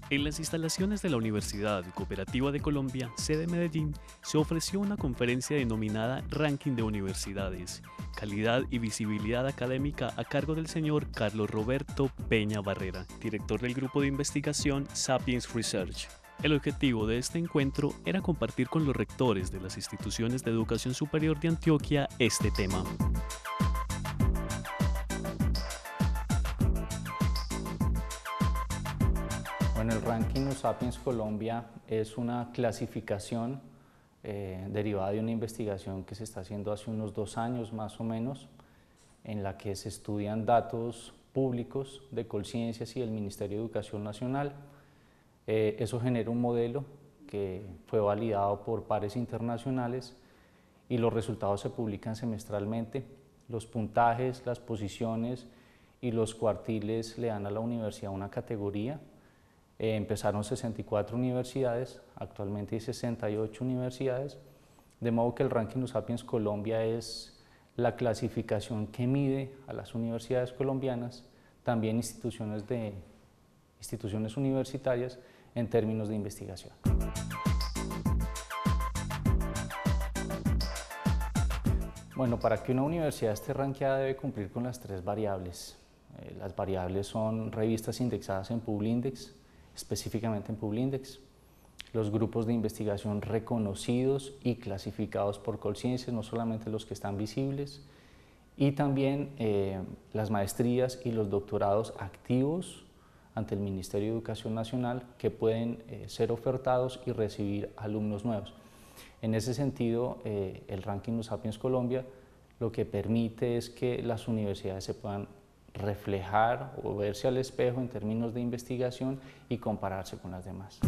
En las instalaciones de la Universidad Cooperativa de Colombia, sede Medellín, se ofreció una conferencia denominada Ranking de Universidades, Calidad y Visibilidad Académica a cargo del señor Carlos Roberto Peña Barrera, director del grupo de investigación Sapiens Research. El objetivo de este encuentro era compartir con los rectores de las instituciones de educación superior de Antioquia este tema. Bueno, el ranking Sapiens Colombia es una clasificación derivada de una investigación que se está haciendo hace unos 2 años más o menos, en la que se estudian datos públicos de Colciencias y del Ministerio de Educación Nacional. Eso genera un modelo que fue validado por pares internacionales y los resultados se publican semestralmente. Los puntajes, las posiciones y los cuartiles le dan a la universidad una categoría. Empezaron 64 universidades, actualmente hay 68 universidades, de modo que el ranking Sapiens Colombia es la clasificación que mide a las universidades colombianas, también instituciones universitarias en términos de investigación. Bueno, para que una universidad esté rankeada debe cumplir con las 3 variables. Las variables son revistas indexadas en Publindex, específicamente en Publindex, los grupos de investigación reconocidos y clasificados por Colciencias, no solamente los que están visibles, y también las maestrías y los doctorados activos ante el Ministerio de Educación Nacional que pueden ser ofertados y recibir alumnos nuevos. En ese sentido, el ranking Sapiens Colombia lo que permite es que las universidades se puedan reflejar o verse al espejo en términos de investigación y compararse con las demás.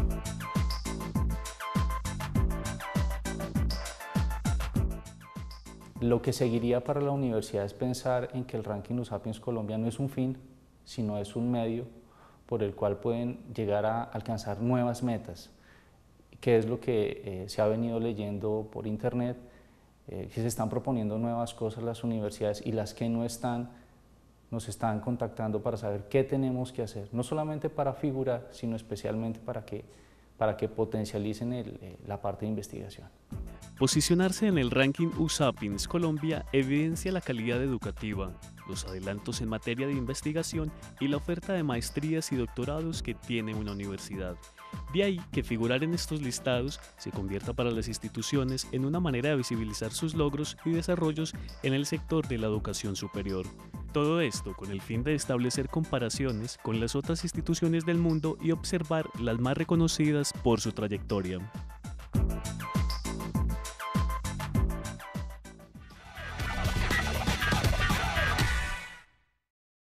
Lo que seguiría para la universidad es pensar en que el ranking Sapiens Colombia no es un fin, sino es un medio por el cual pueden llegar a alcanzar nuevas metas, que es lo que se ha venido leyendo por internet, que se están proponiendo nuevas cosas las universidades y las que no están, nos están contactando para saber qué tenemos que hacer, no solamente para figurar, sino especialmente para que potencialicen la parte de investigación. Posicionarse en el ranking USapiens Colombia evidencia la calidad educativa, los adelantos en materia de investigación y la oferta de maestrías y doctorados que tiene una universidad. De ahí que figurar en estos listados se convierta para las instituciones en una manera de visibilizar sus logros y desarrollos en el sector de la educación superior. Todo esto con el fin de establecer comparaciones con las otras instituciones del mundo y observar las más reconocidas por su trayectoria.